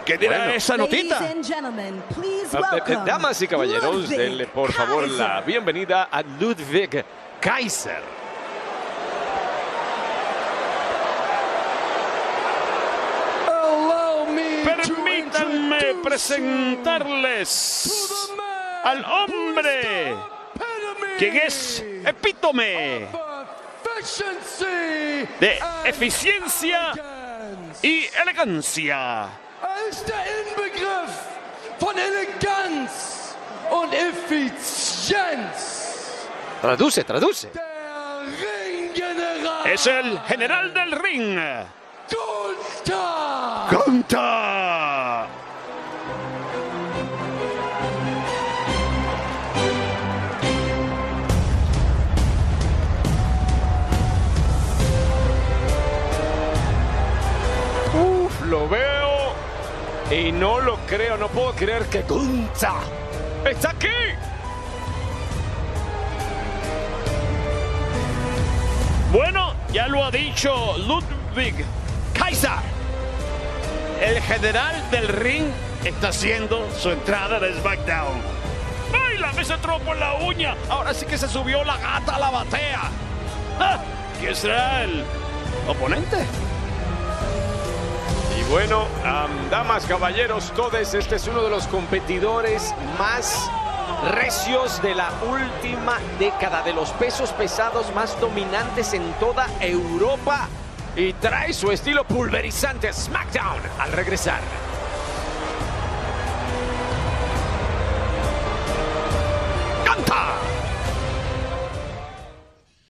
¿Qué dirá esa notita? Damas y caballeros, denle por favor la bienvenida a Ludwig Kaiser. Permítanme presentarles al hombre quien es epítome de eficiencia y elegancia. Als der Inbegriff von Eleganz und Effizienz. Traduce. Der Ringgeneral. Es el general del ring. Gunther. ¡Canta! Lo veo y no lo creo, no puedo creer que Gunther está aquí. Bueno, ya lo ha dicho Ludwig Kaiser. El general del ring está haciendo su entrada de SmackDown. ¡Baila! Me se trompo en la uña. Ahora sí que se subió la gata a la batea. ¡Ah! ¿Quién será el oponente? Y bueno, damas, caballeros, todos, este es uno de los competidores más recios de la última década, de los pesos pesados más dominantes en toda Europa, y trae su estilo pulverizante SmackDown al regresar.